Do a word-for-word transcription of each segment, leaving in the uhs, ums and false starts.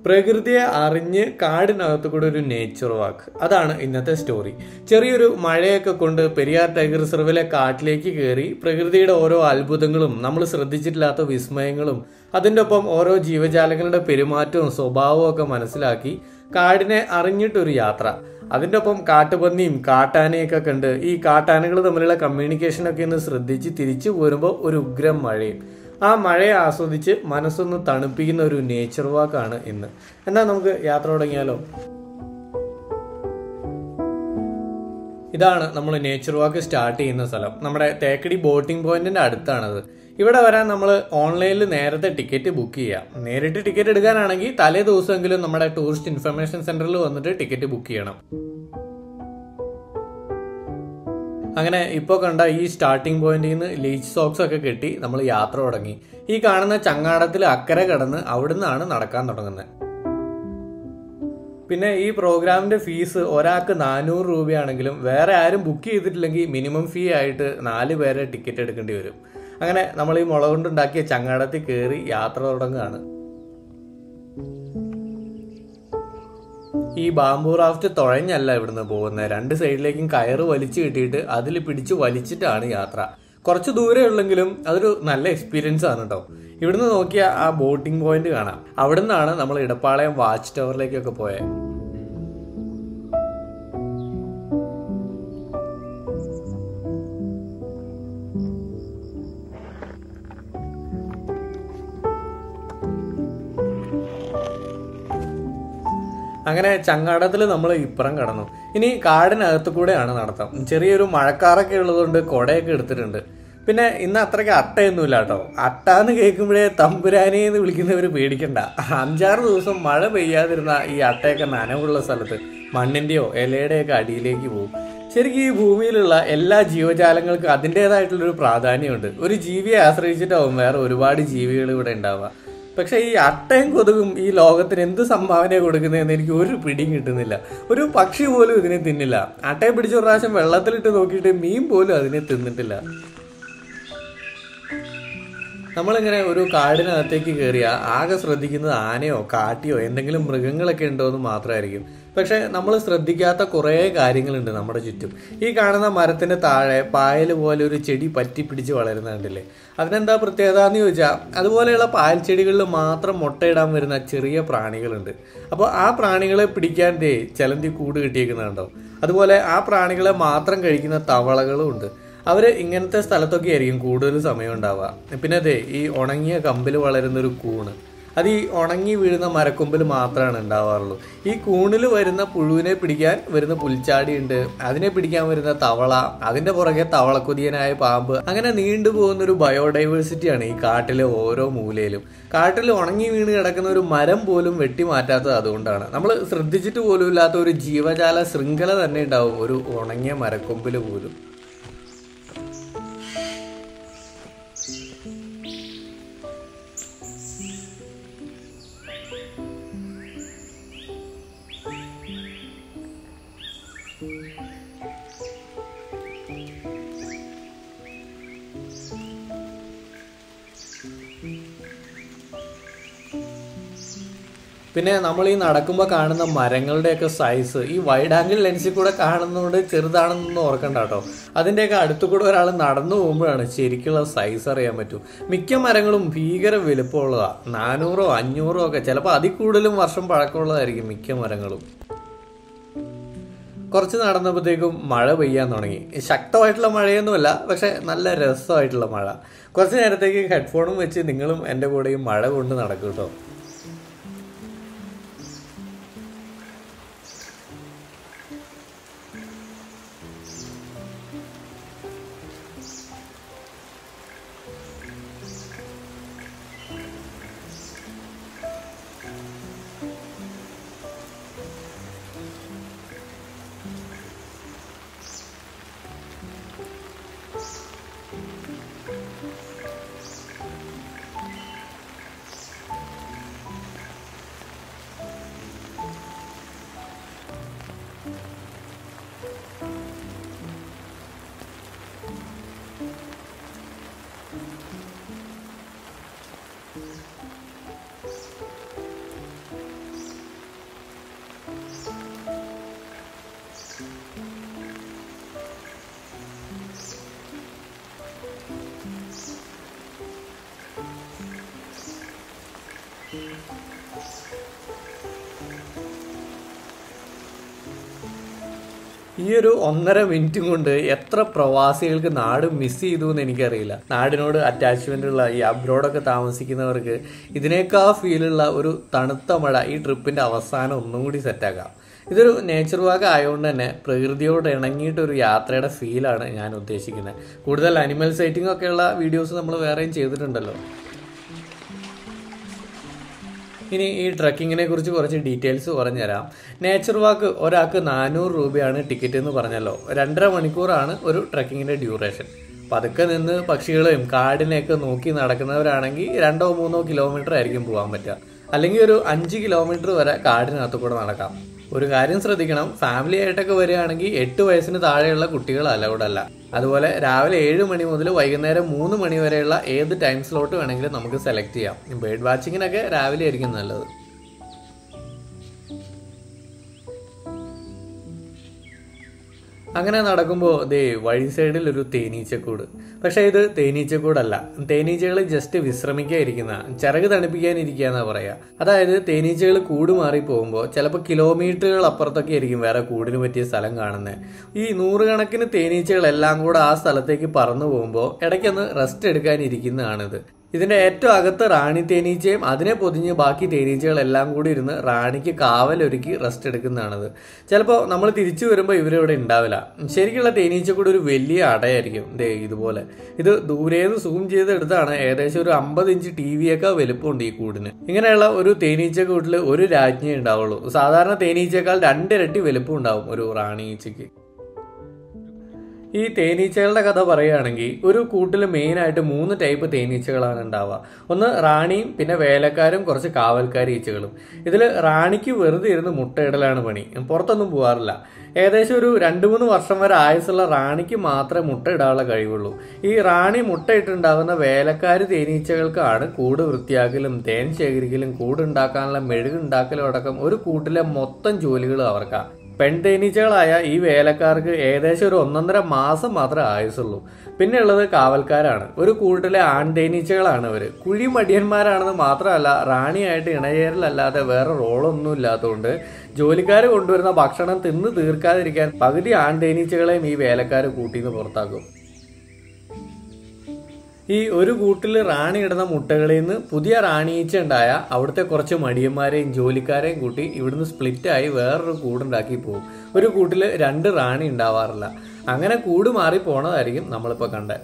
പ്രകൃതിയെ അറിഞ്ഞ് കാടിനകത്തു കൂടെ ഒരു നേച്ചർ വാക്ക്. അതാണ് ഇന്നത്തെ സ്റ്റോറി. ചെറിയൊരു മഴയൊക്കെ കൊണ്ട് പെരിയാർ ടൈഗർ റിസർവിലെ കാട്ടിലേക്ക് കയറി പ്രകൃതിയുടെ ഓരോ അത്ഭുതങ്ങളും നമ്മൾ ശ്രദ്ധിച്ചിട്ടില്ലാത്ത വിസ്മയങ്ങളും അതിൻ്റെ ഒപ്പം ഓരോ ജീവജാലങ്ങളുടെ പെരുമാറ്റവും സ്വഭാവവും ഒക്കെ മനസ്സിലാക്കി കാടിനെ അറിഞ്ഞിട്ടൊരു യാത്ര. അതിൻ്റെ ഒപ്പം കാട്ടുപന്നിയും കാട്ടാനയൊക്കെ കണ്ട് ഈ കാട്ടാനകൾ തമ്മിലുള്ള കമ്മ്യൂണിക്കേഷനൊക്കെ ഒന്ന് ശ്രദ്ധിച്ച് തിരിച്ചു പോരുമ്പോൾ ഒരു ഉഗ്രം മഴയും. ആ മഴയെ ആസ്വദിച്ച് മനസ്സൊന്ന് തണുപ്പിക്കുന്ന ഒരു നേച്ചർ വാക്കാണ് ഇന്ന്. എന്നാൽ നമുക്ക് യാത്ര തുടങ്ങിയാലോ? ഇതാണ് നമ്മൾ നേച്ചർ വാക്ക് സ്റ്റാർട്ട് ചെയ്യുന്ന സ്ഥലം. നമ്മുടെ തേക്കടി ബോട്ടിംഗ് പോയിന്റിന്റെ അടുത്താണത്. ഇവിടെ വരാൻ നമ്മൾ ഓൺലൈനിൽ നേരത്തെ ടിക്കറ്റ് ബുക്ക് ചെയ്യാം. നേരിട്ട് ടിക്കറ്റ് എടുക്കാനാണെങ്കിൽ തലേ ദിവസമെങ്കിലും നമ്മുടെ ടൂറിസ്റ്റ് ഇൻഫർമേഷൻ സെന്ററിൽ വന്നിട്ട് ടിക്കറ്റ് ബുക്ക് ചെയ്യണം. അങ്ങനെ ഇപ്പോൾ കണ്ട ഈ സ്റ്റാർട്ടിംഗ് പോയിന്റിൽ നിന്ന് ലീച്ച് സോക്സ് ഒക്കെ കെട്ടി നമ്മൾ യാത്ര തുടങ്ങി. ഈ കാണുന്ന ചങ്ങാടത്തിൽ അക്കരെ കടന്ന് അവിടുന്നാണ് നടക്കാൻ തുടങ്ങുന്നത്. പിന്നെ ഈ പ്രോഗ്രാമിന്റെ ഫീസ് ഒരാൾക്ക് നാനൂറ് രൂപയാണെങ്കിലും വേറെ ആരും ബുക്ക് ചെയ്തിട്ടില്ലെങ്കിൽ മിനിമം ഫീ ആയിട്ട് നാല് പേരെ ടിക്കറ്റ് എടുക്കേണ്ടി വരും. അങ്ങനെ നമ്മൾ ഈ മുള കൊണ്ടുണ്ടാക്കിയ ചങ്ങാടത്തിൽ കയറി യാത്ര തുടങ്ങുകയാണ്. ഈ ബാംബൂ റാഫ്റ്റ് തുഴഞ്ഞല്ല ഇവിടുന്ന് പോകുന്നത്. രണ്ട് സൈഡിലേക്കും കയറ് വലിച്ചു കിട്ടിയിട്ട് അതിൽ പിടിച്ച് വലിച്ചിട്ടാണ് യാത്ര. കുറച്ച് ദൂരെ ഉള്ളെങ്കിലും അതൊരു നല്ല എക്സ്പീരിയൻസ് ആണ് കേട്ടോ. ഇവിടുന്ന് നോക്കിയാൽ ആ ബോട്ടിംഗ് പോയിന്റ് കാണാം. അവിടെ നിന്നാണ് നമ്മൾ ഇടപ്പാളയം വാച്ച് ടവറിലേക്കൊക്കെ പോയത്. അങ്ങനെ ചങ്ങാടത്തിൽ നമ്മൾ ഇപ്പുറം കടന്നു. ഇനി കാടിനകത്ത് കൂടെയാണ് നടത്തം. ചെറിയൊരു മഴക്കാറൊക്കെ ഉള്ളതുകൊണ്ട് കുടയൊക്കെ എടുത്തിട്ടുണ്ട്. പിന്നെ ഇന്ന് അത്രയ്ക്ക് അട്ടയൊന്നുമില്ല കേട്ടോ. അട്ടാന്ന് കേൾക്കുമ്പോഴേ തമ്പുരാനെ എന്ന് വിളിക്കുന്നവർ പേടിക്കണ്ട. അഞ്ചാറ് ദിവസം മഴ പെയ്യാതിരുന്ന ഈ അട്ടയൊക്കെ നനവുള്ള സ്ഥലത്ത് മണ്ണിൻ്റെയോ ഇലയുടെയൊക്കെ അടിയിലേക്ക് പോകും. ശരിക്കും ഈ ഭൂമിയിലുള്ള എല്ലാ ജീവജാലങ്ങൾക്കും അതിൻ്റെതായിട്ടുള്ളൊരു പ്രാധാന്യമുണ്ട്. ഒരു ജീവിയെ ആശ്രയിച്ചിട്ടാവും വേറെ ഒരുപാട് ജീവികൾ ഇവിടെ ഉണ്ടാവുക. പക്ഷെ ഈ അട്ടയും കൊതുകും ഈ ലോകത്തിന് എന്ത് സംഭാവന കൊടുക്കുന്നതെന്ന് എനിക്ക് ഒരു പിടിയും കിട്ടുന്നില്ല. ഒരു പക്ഷി പോലും ഇതിനെ തിന്നില്ല. അട്ടയെ പിടിച്ച ഒരു പ്രാവശ്യം വെള്ളത്തിലിട്ട് നോക്കിയിട്ട് മീൻ പോലും അതിനെ തിന്നിട്ടില്ല. നമ്മളിങ്ങനെ ഒരു കാടിനകത്തേക്ക് കയറിയ ആകെ ശ്രദ്ധിക്കുന്നത് ആനയോ കാട്ടിയോ എന്തെങ്കിലും മൃഗങ്ങളൊക്കെ ഉണ്ടോ എന്ന് മാത്രമായിരിക്കും. പക്ഷെ നമ്മൾ ശ്രദ്ധിക്കാത്ത കുറേ കാര്യങ്ങളുണ്ട് നമ്മുടെ ചുറ്റും. ഈ കാണുന്ന മരത്തിന്റെ താഴെ പായൽ പോലെ ഒരു ചെടി പറ്റി പിടിച്ച് വളരുന്നുണ്ടല്ലേ. അതിനെന്താ പ്രത്യേകത എന്ന് ചോദിച്ചാൽ അതുപോലെയുള്ള പായൽ ചെടികളിൽ മാത്രം മുട്ടയിടാൻ വരുന്ന ചെറിയ പ്രാണികളുണ്ട്. അപ്പോൾ ആ പ്രാണികളെ പിടിക്കാൻ ദേ ചിലന്തി കൂട് കിട്ടിയേക്കുന്നുണ്ടോ. അതുപോലെ ആ പ്രാണികളെ മാത്രം കഴിക്കുന്ന തവളകളും ഉണ്ട്. അവർ ഇങ്ങനത്തെ സ്ഥലത്തൊക്കെ ആയിരിക്കും കൂടുതൽ സമയം ഉണ്ടാവുക. പിന്നെ അതെ ഈ ഉണങ്ങിയ കമ്പിൽ വളരുന്നൊരു കൂണ്, അത് ഈ ഉണങ്ങി വീഴുന്ന മരക്കൊമ്പിൽ മാത്രമാണ് ഉണ്ടാവാറുള്ളൂ. ഈ കൂണിൽ വരുന്ന പുഴുവിനെ പിടിക്കാൻ വരുന്ന പുൽച്ചാടി ഉണ്ട്, അതിനെ പിടിക്കാൻ വരുന്ന തവള, അതിന്റെ പുറകെ തവളക്കൊതിയനായ പാമ്പ്. അങ്ങനെ നീണ്ടുപോകുന്നൊരു ബയോഡൈവേഴ്സിറ്റിയാണ് ഈ കാട്ടിലെ ഓരോ മൂലയിലും. കാട്ടിൽ ഉണങ്ങി വീണ് കിടക്കുന്ന ഒരു മരം പോലും വെട്ടി മാറ്റാത്തത് അതുകൊണ്ടാണ്. നമ്മൾ ശ്രദ്ധിച്ചിട്ട് പോലും ഇല്ലാത്ത ഒരു ജീവജാല ശൃംഖല തന്നെ ഉണ്ടാവും ഒരു ഉണങ്ങിയ മരക്കൊമ്പിൽ പോലും. പിന്നെ നമ്മൾ ഈ നടക്കുമ്പോൾ കാണുന്ന മരങ്ങളുടെയൊക്കെ സൈസ് ഈ വൈഡ് ആംഗിൾ ലെൻസിൽ കൂടെ കാണുന്നതുകൊണ്ട് ചെറുതാണെന്നൊന്നും ഓർക്കണ്ട കേട്ടോ. അതിൻ്റെയൊക്കെ അടുത്തു കൂടെ ഒരാൾ നടന്നു പോകുമ്പോഴാണ് ശരിക്കുള്ള സൈസ് അറിയാൻ പറ്റും. മിക്ക മരങ്ങളും ഭീകര വലുപ്പമുള്ളതാണ്. നാനൂറോ അഞ്ഞൂറോ ഒക്കെ ചിലപ്പോൾ അതിൽ കൂടുതലും വർഷം പഴക്കമുള്ളതായിരിക്കും മിക്ക മരങ്ങളും. കുറച്ച് നടന്നപ്പോഴത്തേക്കും മഴ പെയ്യാൻ തുടങ്ങി. ശക്തമായിട്ടുള്ള മഴയൊന്നുമല്ല, പക്ഷെ നല്ല രസമായിട്ടുള്ള മഴ. കുറച്ച് നേരത്തേക്ക് ഹെഡ്ഫോണും വെച്ച് നിങ്ങളും എൻ്റെ കൂടെയും മഴ കൊണ്ട് നടക്കും കേട്ടോ. ഈ ഒരു ഒന്നര മിനിറ്റും കൊണ്ട് എത്ര പ്രവാസികൾക്ക് നാട് മിസ് ചെയ്തു എന്ന് എനിക്കറിയില്ല. നാടിനോട് അറ്റാച്ച്മെന്റ് ഉള്ള ഈ അബ്രോഡൊക്കെ താമസിക്കുന്നവർക്ക് ഇതിനേക്കാൾ ഫീലുള്ള ഒരു തണുത്ത മഴ ഈ ട്രിപ്പിന്റെ അവസാനം ഒന്നും കൂടി സെറ്റാക്കാം. ഇതൊരു നേച്ചർ വാക്ക് ആയതുകൊണ്ട് തന്നെ പ്രകൃതിയോട് ഇണങ്ങിയിട്ടൊരു യാത്രയുടെ ഫീലാണ് ഞാൻ ഉദ്ദേശിക്കുന്നത്. കൂടുതൽ അനിമൽ സൈറ്റിംഗ് ഒക്കെയുള്ള വീഡിയോസ് നമ്മൾ വേറെയും ചെയ്തിട്ടുണ്ടല്ലോ. ഇനി ഈ ട്രക്കിങ്ങിനെ കുറിച്ച് കുറച്ച് ഡീറ്റെയിൽസ് പറഞ്ഞുതരാം. നേച്ചർ വാക്ക് ഒരാൾക്ക് നാനൂറ് രൂപയാണ് ടിക്കറ്റ് എന്ന് പറഞ്ഞല്ലോ. രണ്ടര മണിക്കൂറാണ് ഒരു ട്രക്കിങ്ങിൻ്റെ ഡ്യൂറേഷൻ. പതുക്കെ നിന്ന് പക്ഷികളെയും കാടിനെയൊക്കെ നോക്കി നടക്കുന്നവരാണെങ്കിൽ രണ്ടോ മൂന്നോ കിലോമീറ്റർ ആയിരിക്കും പോകാൻ പറ്റുക. അല്ലെങ്കിൽ ഒരു അഞ്ച് കിലോമീറ്റർ വരെ കാടിനകത്ത് കൂടെ നടക്കാം. ഒരു കാര്യം ശ്രദ്ധിക്കണം, ഫാമിലി ആയിട്ടൊക്കെ വരികയാണെങ്കിൽ എട്ട് വയസ്സിന് താഴെയുള്ള കുട്ടികൾ അലൗഡ് അല്ല. അതുപോലെ രാവിലെ ഏഴ് മണി മുതൽ വൈകുന്നേരം മൂന്ന് മണി വരെയുള്ള ഏത് ടൈം സ്ലോട്ട് വേണമെങ്കിലും നമുക്ക് സെലക്ട് ചെയ്യാം. ബേർഡ് വാച്ചിങ്ങിനൊക്കെ രാവിലെ ആയിരിക്കും നല്ലത്. അങ്ങനെ നടക്കുമ്പോൾ ദേ വഴി സൈഡിൽ ഒരു തേനീച്ചക്കൂട്. പക്ഷേ ഇത് തേനീച്ചക്കൂടല്ല, തേനീച്ചകൾ ജസ്റ്റ് വിശ്രമിക്കാതിരിക്കുന്ന, ചിറക് തണുപ്പിക്കാനിരിക്കുക എന്നാ പറയാ. അതായത് തേനീച്ചകൾ കൂട് മാറി പോകുമ്പോൾ ചിലപ്പോൾ കിലോമീറ്ററുകൾ അപ്പുറത്തൊക്കെ ആയിരിക്കും വേറെ കൂടിന് പറ്റിയ സ്ഥലം കാണുന്നത്. ഈ നൂറുകണക്കിന് തേനീച്ചകളെല്ലാം കൂടെ ആ സ്ഥലത്തേക്ക് പറന്നു പോകുമ്പോൾ ഇടയ്ക്കൊന്ന് റെസ്റ്റ് എടുക്കാനിരിക്കുന്നതാണിത്. ഇതിന്റെ ഏറ്റവും അകത്ത് റാണി തേനീച്ചയും അതിനെ പൊതിഞ്ഞ് ബാക്കി തേനീച്ചകളെല്ലാം കൂടി ഇരുന്ന് റാണിക്ക് കാവലൊരുക്കി റെസ്റ്റ് എടുക്കുന്നതാണിത്. ചിലപ്പോൾ നമ്മൾ തിരിച്ചു വരുമ്പോൾ ഇവരിവിടെ ഉണ്ടാവില്ല. ശരിക്കുള്ള തേനീച്ചക്കൂട് ഒരു വലിയ അടയായിരിക്കും ദേ ഇതുപോലെ. ഇത് ദൂരേന്ന് സൂം ചെയ്തെടുത്താണ്. ഏകദേശം ഒരു അമ്പത് ഇഞ്ച് ടി വിയൊക്കെ വലുപ്പമുണ്ട് ഈ കൂടിന്. ഇങ്ങനെയുള്ള ഒരു തേനീച്ചക്കൂട്ടിൽ ഒരു രാജ്ഞിയേ ഉണ്ടാവുള്ളൂ. സാധാരണ തേനീച്ചയേക്കാൾ രണ്ടിരട്ടി വലുപ്പം ഉണ്ടാവും ഒരു റാണി ഈച്ചയ്ക്ക്. ഈ തേനീച്ചകളുടെ കഥ പറയുകയാണെങ്കിൽ ഒരു കൂട്ടിൽ മെയിനായിട്ട് മൂന്ന് ടൈപ്പ് തേനീച്ചകളാണ് ഉണ്ടാവുക. ഒന്ന് റാണിയും പിന്നെ വേലക്കാരും കുറച്ച് കാവൽക്കാരി ഈച്ചകളും. ഇതിൽ റാണിക്ക് വെറുതെ ഇരുന്ന് മുട്ടയിടലാണ് പണി, പുറത്തൊന്നും പോകാറില്ല. ഏകദേശം ഒരു രണ്ട് മൂന്ന് വർഷം വരെ ആയുസുള്ള റാണിക്ക് മാത്രമേ മുട്ട ഇടാനുള്ള കഴിവുള്ളൂ. ഈ റാണി മുട്ടയിട്ടുണ്ടാകുന്ന വേലക്കാരി തേനീച്ചകൾക്കാണ് കൂട് വൃത്തിയാക്കലും തേൻ ശേഖരിക്കലും കൂടുണ്ടാക്കാനുള്ള മെഴുകുണ്ടാക്കലും അടക്കം ഒരു കൂട്ടിലെ മൊത്തം ജോലികളും അവർക്കാണ്. പെൺതേനീച്ചകളായ ഈ വേലക്കാർക്ക് ഏകദേശം ഒരു ഒന്നൊന്നര മാസം മാത്രമേ ആയുസുള്ളൂ. പിന്നെ ഉള്ളത് കാവൽക്കാരാണ്. ഒരു കൂട്ടിലെ ആൺതേനീച്ചകളാണ് അവർ. കുഴി മടിയന്മാരാണെന്ന് മാത്രമല്ല, റാണിയായിട്ട് ഇണചേരലല്ലാതെ വേറെ റോളൊന്നും ഇല്ലാത്തതുകൊണ്ട് ജോലിക്കാർ കൊണ്ടുവരുന്ന ഭക്ഷണം തിന്ന് തീർക്കാതിരിക്കാൻ പകുതി ആൺതേനീച്ചകളെയും ഈ വേലക്കാർ കൂട്ടിന്ന് പുറത്താക്കും. ഈ ഒരു കൂട്ടിൽ റാണി ഇടുന്ന മുട്ടകളിൽ നിന്ന് പുതിയ റാണിയീച്ച ഉണ്ടായ അവിടുത്തെ കുറച്ച് മടിയന്മാരെയും ജോലിക്കാരെയും കൂട്ടി ഇവിടുന്ന് സ്പ്ലിറ്റായി വേറൊരു കൂടുണ്ടാക്കി പോകും. ഒരു കൂട്ടിൽ രണ്ട് റാണി ഉണ്ടാവാറില്ല. അങ്ങനെ കൂട് മാറി പോണതായിരിക്കും നമ്മളിപ്പോൾ കണ്ടത്.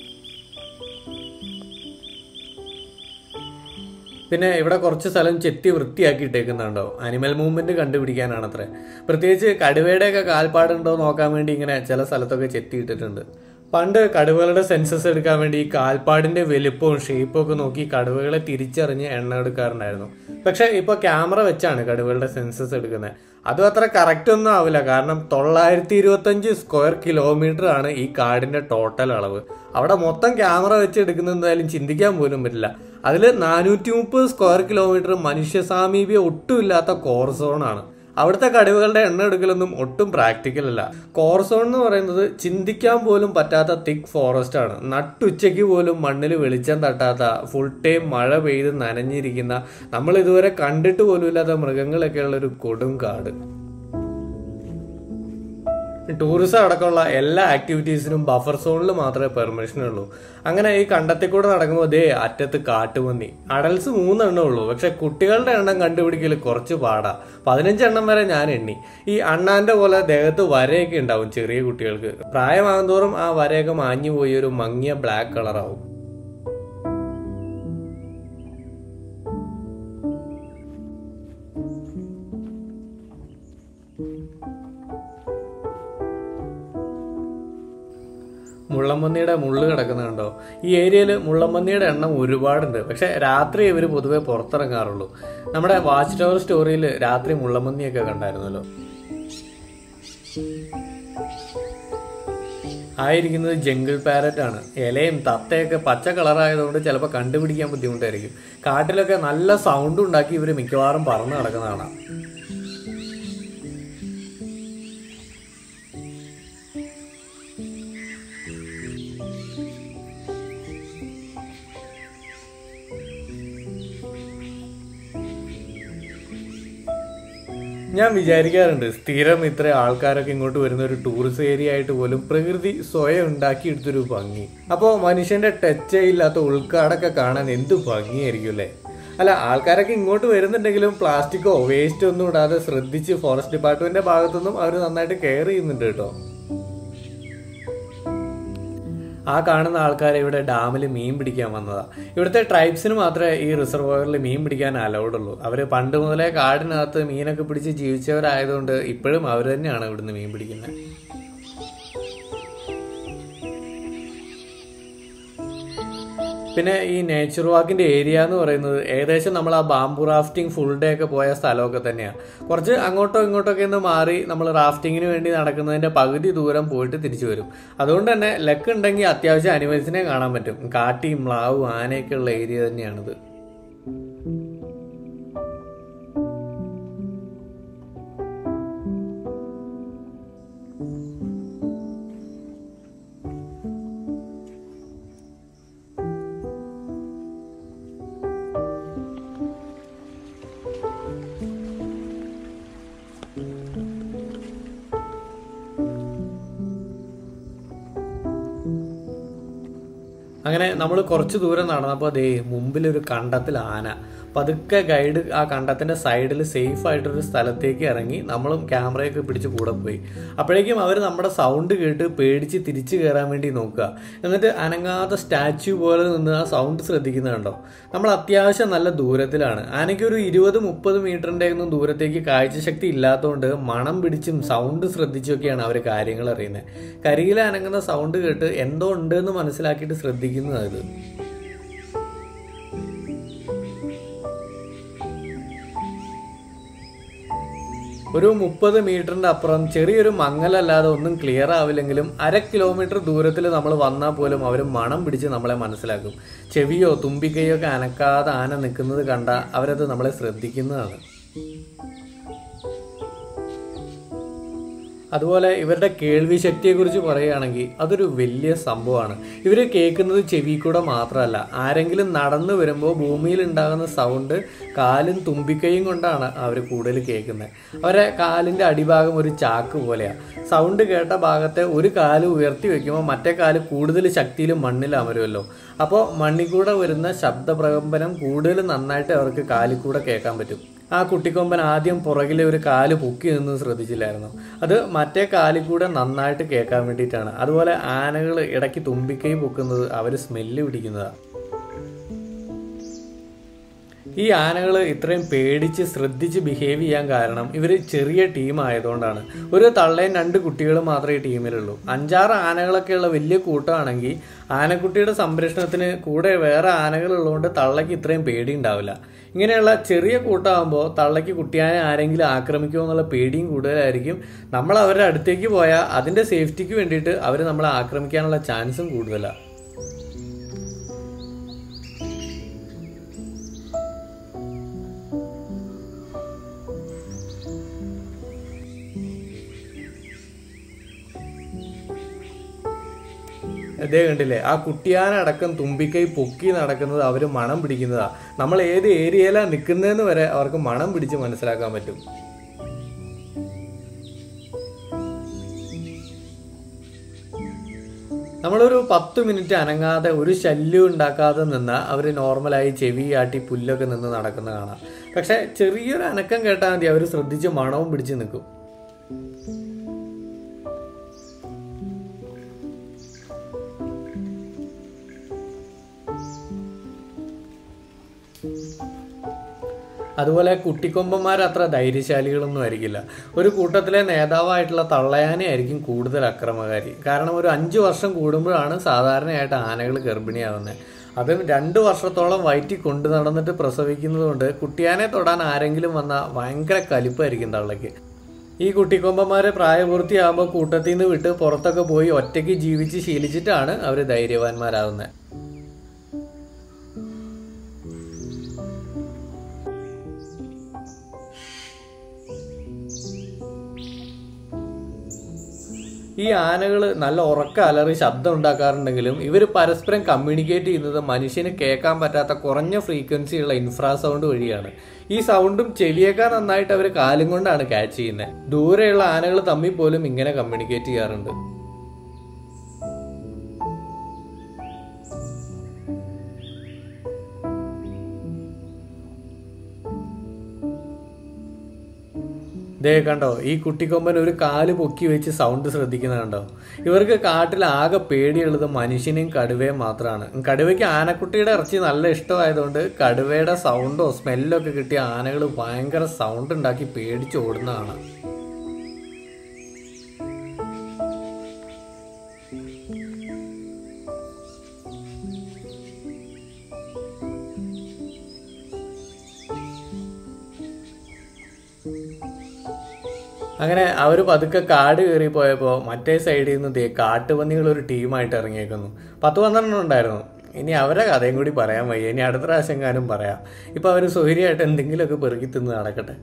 പിന്നെ ഇവിടെ കുറച്ച് സ്ഥലം ചെത്തി വൃത്തിയാക്കി ഇട്ടേക്കുന്നുണ്ടോ, അനിമൽ മൂവ്മെന്റ് കണ്ടുപിടിക്കാനാണത്രേ. പ്രത്യേകിച്ച് കടുവയുടെയൊക്കെ കാൽപ്പാടുണ്ടോ നോക്കാൻ വേണ്ടി ഇങ്ങനെ ചില സ്ഥലത്തൊക്കെ ചെത്തി ഇട്ടിട്ടുണ്ട്. പണ്ട് കടുവകളുടെ സെൻസസ് എടുക്കാൻ വേണ്ടി ഈ കാൽപ്പാടിന്റെ വലുപ്പവും ഷേപ്പും ഒക്കെ നോക്കി കടുവകളെ തിരിച്ചറിഞ്ഞ് എണ്ണ എടുക്കാറുണ്ടായിരുന്നു. പക്ഷെ ഇപ്പൊ ക്യാമറ വെച്ചാണ് കടുവകളുടെ സെൻസസ് എടുക്കുന്നത്. അതും അത്ര കറക്റ്റ് ഒന്നും ആവില്ല. കാരണം തൊള്ളായിരത്തി ഇരുപത്തഞ്ച് സ്ക്വയർ കിലോമീറ്റർ ആണ് ഈ കാടിന്റെ ടോട്ടൽ അളവ്. അവിടെ മൊത്തം ക്യാമറ വെച്ച് എടുക്കുന്ന എന്തായാലും ചിന്തിക്കാൻ പോലും പറ്റില്ല. അതിൽ നാനൂറ്റി മുപ്പത് സ്ക്വയർ കിലോമീറ്റർ മനുഷ്യ സാമീപ്യം ഒട്ടുമില്ലാത്ത കോർസോണാണ്. അവിടുത്തെ കടുവകളുടെ എണ്ണ എടുക്കലൊന്നും ഒട്ടും പ്രാക്ടിക്കൽ അല്ല. കോർസോൺ എന്ന് പറയുന്നത് ചിന്തിക്കാൻ പോലും പറ്റാത്ത തിക്ക് ഫോറസ്റ്റ് ആണ്. നട്ടുച്ചയ്ക്ക് പോലും മണ്ണിൽ വെളിച്ചം തട്ടാത്ത, ഫുൾ ടൈം മഴ പെയ്ത് നനഞ്ഞിരിക്കുന്ന, നമ്മൾ ഇതുവരെ കണ്ടിട്ട് പോലും ഇല്ലാത്ത മൃഗങ്ങളൊക്കെ ഉള്ള ഒരു കൊടും കാട്. ടൂറിസം അടക്കമുള്ള എല്ലാ ആക്ടിവിറ്റീസിനും ബഫർ സോണിൽ മാത്രമേ പെർമിഷൻ ഉള്ളൂ. അങ്ങനെ ഈ കണ്ടത്തിൽ കൂടെ നടക്കുമ്പോൾ ദേ അറ്റത്ത് കാട്ടുപന്നി. അഡൽസ് മൂന്നെണ്ണേ ഉള്ളൂ. പക്ഷെ കുട്ടികളുടെ എണ്ണം കണ്ടുപിടിക്കൽ കുറച്ച് പാടാ. പതിനഞ്ചെണ്ണം വരെ ഞാൻ എണ്ണി. ഈ അണ്ണാന്റെ പോലെ ദേഹത്ത് വരയൊക്കെ ഉണ്ടാവും ചെറിയ കുട്ടികൾക്ക്. പ്രായമാകുന്തോറും ആ വരയൊക്കെ മാഞ്ഞു പോയി ഒരു മങ്ങിയ ബ്ലാക്ക് കളറാവും. മുള്ളമ്പന്നിയുടെ മുള്ള് കിടക്കുന്നുണ്ടോ? ഈ ഏരിയയിൽ മുള്ളമ്പന്നിയുടെ എണ്ണം ഒരുപാടുണ്ട്. പക്ഷെ രാത്രി ഇവർ പൊതുവെ പുറത്തിറങ്ങാറുള്ളൂ. നമ്മുടെ വാച്ച് ടവർ സ്റ്റോറിയിൽ രാത്രി മുള്ളമ്പന്നിയൊക്കെ കണ്ടായിരുന്നല്ലോ. ആയിരിക്കുന്നത് ജംഗിൾ പാരറ്റ് ആണ്. ഇലയും തത്തയൊക്കെ പച്ച കളറായതുകൊണ്ട് ചിലപ്പോൾ കണ്ടുപിടിക്കാൻ ബുദ്ധിമുട്ടായിരിക്കും. കാട്ടിലൊക്കെ നല്ല സൗണ്ട് ഉണ്ടാക്കി ഇവർ മിക്കവാറും പറന്ന് നടക്കുന്നതാണ്. ഞാൻ വിചാരിക്കാറുണ്ട് സ്ഥിരം ഇത്ര ആൾക്കാരൊക്കെ ഇങ്ങോട്ട് വരുന്ന ഒരു ടൂറിസ്റ്റ് ഏരിയ ആയിട്ട് പോലും പ്രകൃതി സ്വയം ഉണ്ടാക്കിയെടുത്തൊരു ഭംഗി. അപ്പോൾ മനുഷ്യന്റെ ടച്ചേ ഇല്ലാത്ത ഉൾക്കാടൊക്കെ കാണാൻ എന്ത് ഭംഗിയായിരിക്കും അല്ലേ? അല്ല, ആൾക്കാരൊക്കെ ഇങ്ങോട്ട് വരുന്നുണ്ടെങ്കിലും പ്ലാസ്റ്റിക്കോ വേസ്റ്റോ ഒന്നും ഇടാതെ ശ്രദ്ധിച്ച് ഫോറസ്റ്റ് ഡിപ്പാർട്ട്മെന്റിന്റെ ഭാഗത്തുനിന്നും അവർ നന്നായിട്ട് കെയർ ചെയ്യുന്നുണ്ട് കേട്ടോ. ആ കാണുന്ന ആൾക്കാരെ ഇവിടെ ഡാമിൽ മീൻ പിടിക്കാൻ വന്നതാണ്. ഇവിടുത്തെ ട്രൈബ്സിന് മാത്രമേ ഈ റിസർവോയറിൽ മീൻ പിടിക്കാൻ അലൗഡ് ഉള്ളൂ. അവർ പണ്ട് മുതലേ കാടിനകത്ത് മീനൊക്കെ പിടിച്ച് ജീവിച്ചവരായതുകൊണ്ട് ഇപ്പോഴും അവർ തന്നെയാണ് ഇവിടുന്ന് മീൻ പിടിക്കുന്നത്. പിന്നെ ഈ നേച്ചർ വാക്കിന്റെ ഏരിയ എന്ന് പറയുന്നത് ഏകദേശം നമ്മൾ ആ ബാംബു റാഫ്റ്റിംഗ് ഫുൾ ഡേ ഒക്കെ പോയ സ്ഥലമൊക്കെ തന്നെയാണ്. കുറച്ച് അങ്ങോട്ടോ ഇങ്ങോട്ടൊക്കെ ഒന്ന് മാറി നമ്മൾ റാഫ്റ്റിങ്ങിന് വേണ്ടി നടക്കുന്നതിന്റെ പകുതി ദൂരം പോയിട്ട് തിരിച്ചു വരും. അതുകൊണ്ട് തന്നെ ലക്ക് ഉണ്ടെങ്കിൽ അത്യാവശ്യം അനിമൽസിനെ കാണാൻ പറ്റും. കാട്ടി, മ്ലാവ്, ആനയൊക്കെ ഉള്ള ഏരിയ തന്നെയാണിത്. അങ്ങനെ നമ്മൾ കുറച്ച് ദൂരം നടന്നപ്പോൾ അതേ മുമ്പിലൊരു കണ്ടത്തിൽ ആന. പതുക്കെ ഗൈഡ് ആ കണ്ടത്തിന്റെ സൈഡിൽ സേഫ് ആയിട്ടൊരു സ്ഥലത്തേക്ക് ഇറങ്ങി നമ്മളും ക്യാമറയൊക്കെ പിടിച്ച് കൂടെ പോയി. അപ്പോഴേക്കും അവർ നമ്മുടെ സൗണ്ട് കേട്ട് പേടിച്ച് തിരിച്ചു കയറാൻ വേണ്ടി നോക്കുക. എന്നിട്ട് അനങ്ങാത്ത സ്റ്റാച്യു പോലെ നിന്ന് ആ സൗണ്ട് ശ്രദ്ധിക്കുന്നുണ്ടോ? നമ്മൾ അത്യാവശ്യം നല്ല ദൂരത്തിലാണ്. ആനയ്ക്ക് ഒരു ഇരുപത് മുപ്പത് മീറ്ററിന്റെ ഒന്നും ദൂരത്തേക്ക് കാഴ്ചശക്തി ഇല്ലാത്തതുകൊണ്ട് മണം പിടിച്ചും സൗണ്ട് ശ്രദ്ധിച്ചൊക്കെയാണ് അവർ കാര്യങ്ങൾ അറിയുന്നത്. കരിയിൽ അനങ്ങുന്ന സൗണ്ട് കേട്ട് എന്തോ ഉണ്ടെന്ന് മനസ്സിലാക്കിയിട്ട് ശ്രദ്ധിക്കുന്നതാണ് ഇത്. ഒരു മുപ്പത് മീറ്ററിന്റെ അപ്പുറം ചെറിയൊരു മങ്ങലല്ലാതെ ഒന്നും ക്ലിയർ ആവില്ലെങ്കിലും അര കിലോമീറ്റർ ദൂരത്തിൽ നമ്മൾ വന്നാൽ പോലും അവർ മണം പിടിച്ച് നമ്മളെ മനസ്സിലാക്കും. ചെവിയോ തുമ്പിക്കൈയോ ഒക്കെ അനക്കാതെ ആന നിൽക്കുന്നത് കണ്ട അവരത് നമ്മളെ ശ്രദ്ധിക്കുന്നതാണ്. അതുപോലെ ഇവരുടെ കേൾവി ശക്തിയെക്കുറിച്ച് പറയുകയാണെങ്കിൽ അതൊരു വലിയ സംഭവമാണ്. ഇവർ കേൾക്കുന്നത് ചെവി കൂടെ മാത്രമല്ല, ആരെങ്കിലും നടന്നു വരുമ്പോൾ ഭൂമിയിൽ ഉണ്ടാകുന്ന സൗണ്ട് കാലും തുമ്പിക്കൈയും കൊണ്ടാണ് അവർ കൂടുതൽ കേൾക്കുന്നത്. അവരെ കാലിൻ്റെ അടിഭാഗം ഒരു ചാക്ക് പോലെയാണ്. സൗണ്ട് കേട്ട ഭാഗത്തെ ഒരു കാല് ഉയർത്തി വയ്ക്കുമ്പോൾ മറ്റേ കാല് കൂടുതൽ ശക്തിയിൽ മണ്ണിൽ അമരുമല്ലോ. അപ്പോൾ മണ്ണിൽ കൂടെ വരുന്ന ശബ്ദപ്രകമ്പനം കൂടുതൽ നന്നായിട്ട് അവർക്ക് കാലിൽ കൂടെ കേൾക്കാൻ പറ്റും. ആ കുട്ടിക്കൊമ്പൻ ആദ്യം പുറകിലെ ഒരു കാല് പൊക്കി നിന്ന് ശ്രദ്ധിച്ചില്ലായിരുന്നു. അത് മറ്റേ കാലിൽ കൂടെ നന്നായിട്ട് കേൾക്കാൻ വേണ്ടിയിട്ടാണ്. അതുപോലെ ആനകൾ ഇടയ്ക്ക് തുമ്പിക്കൈ പൊക്കുന്നത് അവർ സ്മെല്ല് പിടിക്കുന്നതാണ്. ഈ ആനകൾ ഇത്രയും പേടിച്ച് ശ്രദ്ധിച്ച് ബിഹേവ് ചെയ്യാൻ കാരണം ഇവർ ചെറിയ ടീം ആയതുകൊണ്ടാണ്. ഒരു തള്ളയും രണ്ട് കുട്ടികളും മാത്രമേ ഈ ടീമിലുള്ളൂ. അഞ്ചാറ് ആനകളൊക്കെയുള്ള വലിയ കൂട്ടമാണെങ്കിൽ ആനക്കുട്ടിയുടെ സംരക്ഷണത്തിന് കൂടെ വേറെ ആനകൾ ഉള്ളതുകൊണ്ട് തള്ളയ്ക്ക് ഇത്രയും പേടി ഉണ്ടാവില്ല. ഇങ്ങനെയുള്ള ചെറിയ കൂട്ടമാകുമ്പോൾ തള്ളയ്ക്ക് കുട്ടിയാനെ ആരെങ്കിലും ആക്രമിക്കുമോ എന്നുള്ള പേടിയും കൂടുതലായിരിക്കും. നമ്മൾ അവരുടെ അടുത്തേക്ക് പോയാൽ അതിൻ്റെ സേഫ്റ്റിക്ക് വേണ്ടിയിട്ട് അവർ നമ്മളെ ആക്രമിക്കാനുള്ള ചാൻസും കൂടുതലാണ്. അതേ കണ്ടില്ലേ, ആ കുട്ടിയാനടക്കം തുമ്പിക്കൈ പൊക്കി നടക്കുന്നത് അവർ മണം പിടിക്കുന്നതാണ്. നമ്മൾ ഏത് ഏരിയയിലാണ് നിൽക്കുന്നതെന്ന് വരെ അവർക്ക് മണം പിടിച്ച് മനസ്സിലാക്കാൻ പറ്റും. നമ്മളൊരു പത്ത് മിനിറ്റ് അനങ്ങാതെ ഒരു ശല്യം ഉണ്ടാക്കാതെ നിന്നാൽ അവർ നോർമലായി ചെവി ആട്ടി പുല്ലൊക്കെ നിന്ന് നടക്കുന്ന കാണാം. പക്ഷെ ചെറിയൊരു അനക്കം കേട്ടാൽ മതി അവർ ശ്രദ്ധിച്ച് മണവും പിടിച്ച് നിൽക്കും. അതുപോലെ കുട്ടിക്കൊമ്പന്മാർ അത്ര ധൈര്യശാലികളൊന്നും ആയിരിക്കില്ല. ഒരു കൂട്ടത്തിലെ നേതാവായിട്ടുള്ള തള്ളയാനയായിരിക്കും കൂടുതൽ അക്രമകാരി. കാരണം ഒരു അഞ്ച് വർഷം കൂടുമ്പോഴാണ് സാധാരണയായിട്ട് ആനകൾ ഗർഭിണിയാവുന്നത്. അതും രണ്ട് വർഷത്തോളം വയറ്റി കൊണ്ടു നടന്നിട്ട് പ്രസവിക്കുന്നത് കൊണ്ട് കുട്ടിയാനെ തൊടാൻ ആരെങ്കിലും വന്നാൽ ഭയങ്കര കലിപ്പായിരിക്കും തള്ളയ്ക്ക്. ഈ കുട്ടിക്കൊമ്പന്മാരെ പ്രായപൂർത്തിയാകുമ്പോൾ കൂട്ടത്തിൽ നിന്ന് വിട്ട് പുറത്തൊക്കെ പോയി ഒറ്റയ്ക്ക് ജീവിച്ച് ശീലിച്ചിട്ടാണ് അവർ ധൈര്യവാന്മാരാകുന്നത്. ഈ ആനകൾ നല്ല ഉറക്ക അലറി ശബ്ദം ഉണ്ടാക്കാറുണ്ടെങ്കിലും ഇവർ പരസ്പരം കമ്മ്യൂണിക്കേറ്റ് ചെയ്യുന്നത് മനുഷ്യന് കേൾക്കാൻ പറ്റാത്ത കുറഞ്ഞ ഫ്രീക്വൻസിയുള്ള ഇൻഫ്രാസൗണ്ട് വഴിയാണ്. ഈ സൗണ്ടും ചെവിയേക്കാൾ നന്നായിട്ട് അവർ കാലും കൊണ്ടാണ് ക്യാച്ച് ചെയ്യുന്നത്. ദൂരെയുള്ള ആനകൾ തമ്മിൽ പോലും ഇങ്ങനെ കമ്മ്യൂണിക്കേറ്റ് ചെയ്യാറുണ്ട്. ദേ കണ്ടോ, ഈ കുട്ടിക്കൊമ്പൻ ഒരു കാല് പൊക്കി വെച്ച് സൗണ്ട് ശ്രദ്ധിക്കുന്നത് കണ്ടോ. ഇവർക്ക് കാട്ടിൽ ആകെ പേടിയുള്ളത് മനുഷ്യനെയും കടുവയും മാത്രമാണ്. കടുവയ്ക്ക് ആനക്കുട്ടിയുടെ ഇറച്ചി നല്ല ഇഷ്ടമായതുകൊണ്ട് കടുവയുടെ സൗണ്ടോ സ്മെല്ലോ ഒക്കെ കിട്ടിയ ആനകൾ ഭയങ്കര സൗണ്ട് ഉണ്ടാക്കി പേടിച്ച് ഓടുന്നതാണ്. അങ്ങനെ അവർ പതുക്കെ കാട് കയറി പോയപ്പോൾ മറ്റേ സൈഡിൽ നിന്ന് ദേ കാട്ടുപന്നികൾ ഒരു ടീമായിട്ട് ഇറങ്ങിയേക്കുന്നു. പത്ത് പന്ത്രണ്ടെണ്ണം ഉണ്ടായിരുന്നു. ഇനി അവരുടെ കഥയും കൂടി പറയാൻ വയ്യ. ഇനി അടുത്ത പ്രാവശ്യം കാനും പറയാം. ഇപ്പം അവർ സ്വൈര്യമായിട്ട് എന്തെങ്കിലുമൊക്കെ പെറുക്കി തിന്ന് നടക്കട്ടെ.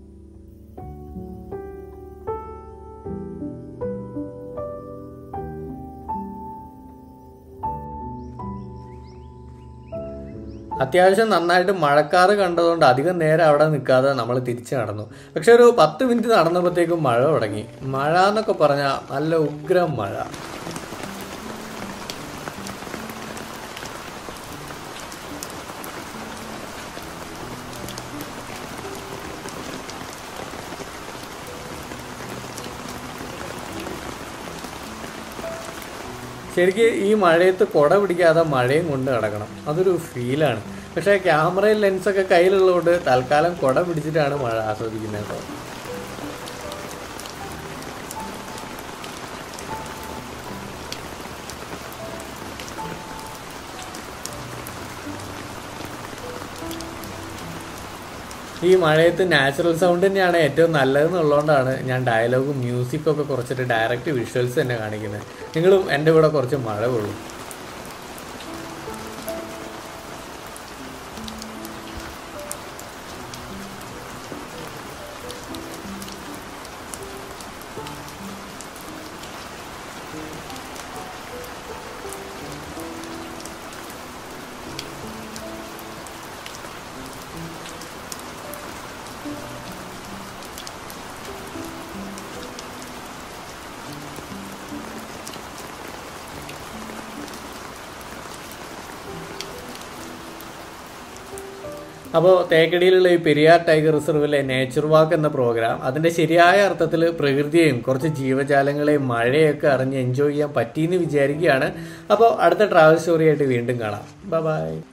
അത്യാവശ്യം നന്നായിട്ട് മഴക്കാറ് കണ്ടതുകൊണ്ട് അധികം നേരം അവിടെ നിൽക്കാതെ നമ്മൾ തിരിച്ചു നടന്നു. പക്ഷെ ഒരു പത്ത് മിനിറ്റ് നടന്നപ്പോഴത്തേക്കും മഴ തുടങ്ങി. മഴ എന്നൊക്കെ പറഞ്ഞാൽ നല്ല ഉഗ്രം മഴ. ശരിക്കും ഈ മഴയത്ത് കുട പിടിക്കാതെ മഴയും കൊണ്ട് കിടക്കണം. അതൊരു ഫീലാണ്. പക്ഷേ ക്യാമറയിൽ ലെൻസൊക്കെ കയ്യിലുള്ളതുകൊണ്ട് തൽക്കാലം കുട പിടിച്ചിട്ടാണ് മഴ ആസ്വദിക്കുന്നത് കേട്ടോ. ഈ മഴയത്ത് നാച്ചുറൽ സൗണ്ട് തന്നെയാണ് ഏറ്റവും നല്ലതെന്നുള്ളതുകൊണ്ടാണ് ഞാൻ ഡയലോഗും മ്യൂസിക്കൊക്കെ കുറച്ചിട്ട് ഡയറക്റ്റ് വിഷ്വൽസ് തന്നെ കാണിക്കുന്നത്. നിങ്ങളും എൻ്റെ കൂടെ കുറച്ച് മഴ കൊള്ളും. അപ്പോൾ തേക്കടിയിലുള്ള ഈ പെരിയാർ ടൈഗർ റിസർവിലെ നേച്ചർ വാക്ക് എന്ന പ്രോഗ്രാം അതിൻ്റെ ശരിയായ അർത്ഥത്തിൽ പ്രകൃതിയെയും കുറച്ച് ജീവജാലങ്ങളെയും മഴയൊക്കെ അറിഞ്ഞ് എൻജോയ് ചെയ്യാൻ പറ്റിയെന്ന് വിചാരിക്കുകയാണ്. അപ്പോൾ അടുത്ത ട്രാവൽ സ്റ്റോറിയായിട്ട് വീണ്ടും കാണാം. Bye by.